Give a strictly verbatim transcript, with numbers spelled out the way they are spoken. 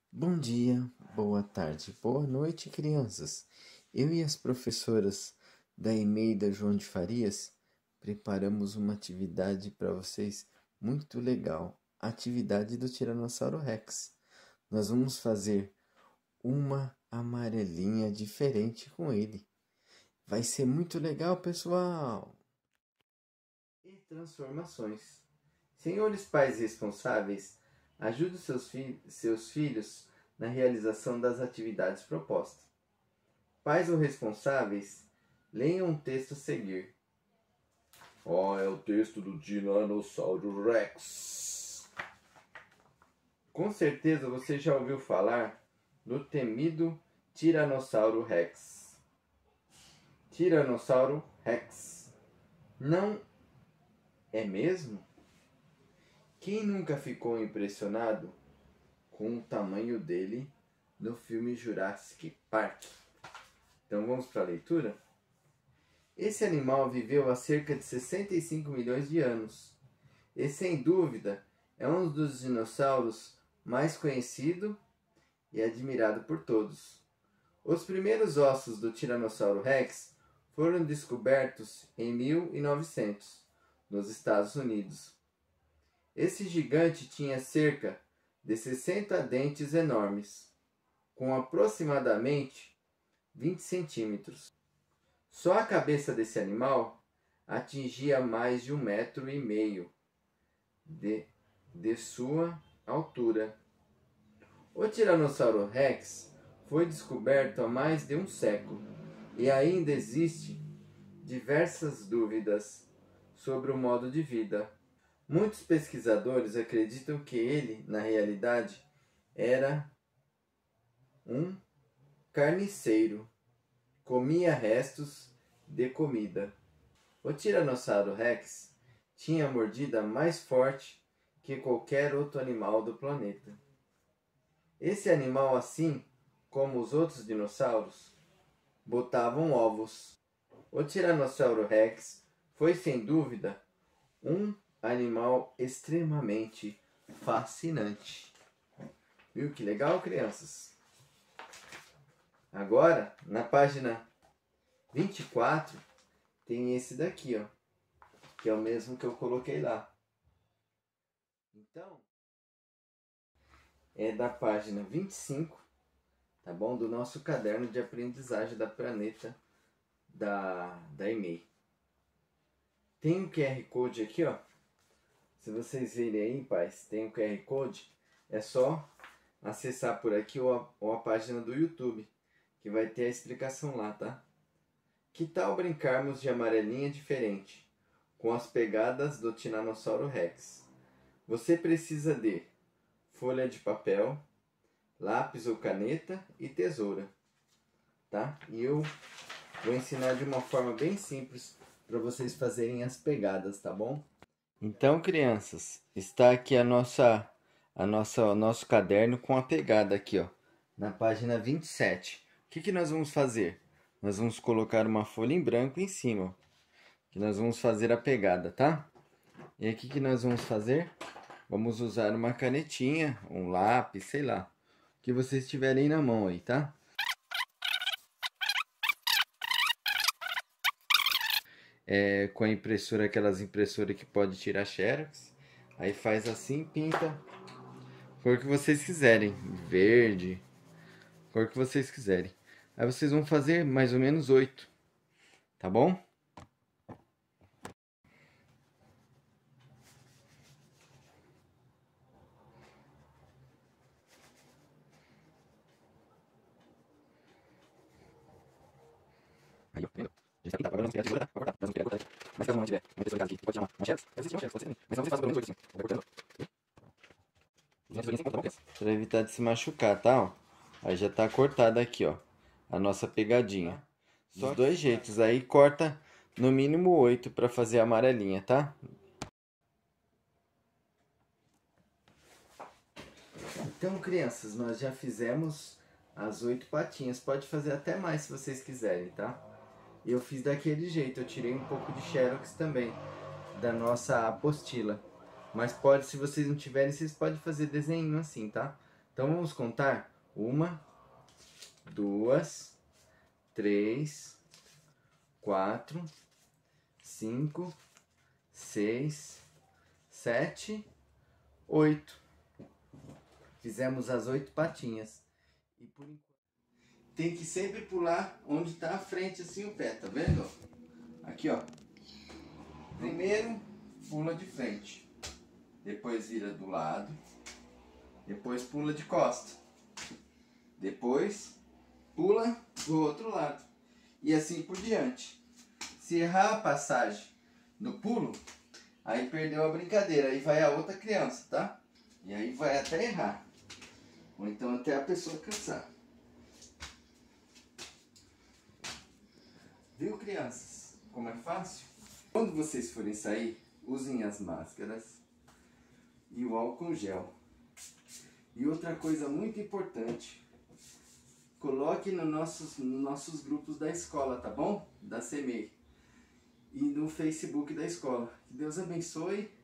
Bom dia, boa tarde, boa noite, crianças. Eu e as professoras da Emeida João de Farias preparamos uma atividade para vocês muito legal. A atividade do Tiranossauro Rex. Nós vamos fazer uma amarelinha diferente com ele. Vai ser muito legal, pessoal. E transformações. Senhores pais responsáveis, ajude os seus, fi seus filhos na realização das atividades propostas. Pais ou responsáveis, leiam o texto a seguir. Ó, oh, é o texto do Tiranossauro Rex. Com certeza você já ouviu falar do temido Tiranossauro Rex. Tiranossauro Rex. Não é mesmo? Quem nunca ficou impressionado com o tamanho dele no filme Jurassic Park? Então vamos para a leitura? Esse animal viveu há cerca de sessenta e cinco milhões de anos e, sem dúvida, é um dos dinossauros mais conhecido e admirado por todos. Os primeiros ossos do Tiranossauro Rex foram descobertos em mil e novecentos, nos Estados Unidos. Esse gigante tinha cerca de sessenta dentes enormes, com aproximadamente vinte centímetros. Só a cabeça desse animal atingia mais de um metro e meio de, de sua altura. O Tiranossauro Rex foi descoberto há mais de um século e ainda existe diversas dúvidas sobre o modo de vida. Muitos pesquisadores acreditam que ele, na realidade, era um carniceiro. Comia restos de comida. O Tiranossauro Rex tinha a mordida mais forte que qualquer outro animal do planeta. Esse animal, assim como os outros dinossauros, botavam ovos. O Tiranossauro Rex foi, sem dúvida, um animal extremamente fascinante. Viu que legal, crianças? Agora, na página vinte e quatro, tem esse daqui, ó, que é o mesmo que eu coloquei lá. Então, é da página vinte e cinco, tá bom? Do nosso caderno de aprendizagem da Planeta da, da E M E I. Tem um Q R Code aqui, ó. Se vocês verem aí, pais, tem um Q R Code. É só acessar por aqui ou a, ou a página do YouTube, que vai ter a explicação lá, tá? Que tal brincarmos de amarelinha diferente, com as pegadas do Tiranossauro Rex? Você precisa de folha de papel, lápis ou caneta e tesoura, tá? E eu vou ensinar de uma forma bem simples para vocês fazerem as pegadas, tá bom? Então, crianças, está aqui a nossa, a nossa, o nosso caderno com a pegada aqui, ó, na página vinte e sete. O que que nós vamos fazer? Nós vamos colocar uma folha em branco em cima, que nós vamos fazer a pegada, tá? E aqui que nós vamos fazer? Vamos usar uma canetinha, um lápis, sei lá, o que vocês tiverem na mão aí, tá? É, com a impressora, aquelas impressoras que pode tirar xerox. Aí faz assim, pinta cor que vocês quiserem, verde, cor que vocês quiserem. Aí vocês vão fazer mais ou menos oito, tá bom? Aí, ó, entendeu? Já está pintado. Agora nós vamos pegar a tesoura, tá? Pra cortar. Nós vamos pegar a cortar. Mas caso não tiver uma impressora em casa aqui, pode tirar uma, uma xerox. Mas existe uma xerox, pode ser também. Mas não vocês fazem pelo menos oito assim. Vai cortando. duzentas tá bom, criança? Pra evitar de se machucar, tá? Ó. Aí já tá cortada aqui, ó. A nossa pegadinha. Dos dois jeitos. Aí corta no mínimo oito pra fazer a amarelinha, tá? Então, crianças, nós já fizemos as oito patinhas. Pode fazer até mais se vocês quiserem, tá? Eu fiz daquele jeito. Eu tirei um pouco de xerox também da nossa apostila. Mas pode, se vocês não tiverem, vocês podem fazer desenho assim, tá? Então vamos contar? Uma, duas, três, quatro, cinco, seis, sete, oito. Fizemos as oito patinhas. E por enquanto tem que sempre pular onde está a frente, assim, o pé, tá vendo? Aqui, ó. Primeiro pula de frente, depois vira do lado, depois pula de costa, depois pula do outro lado e assim por diante. Se errar a passagem no pulo, aí perdeu a brincadeira, aí vai a outra criança, tá? E aí vai até errar, ou então até a pessoa cansar. Viu, crianças? Como é fácil? Quando vocês forem sair, usem as máscaras e o álcool gel. E outra coisa muito importante, coloque nos nossos, nos nossos grupos da escola, tá bom? Da C E M E I. E no Facebook da escola. Que Deus abençoe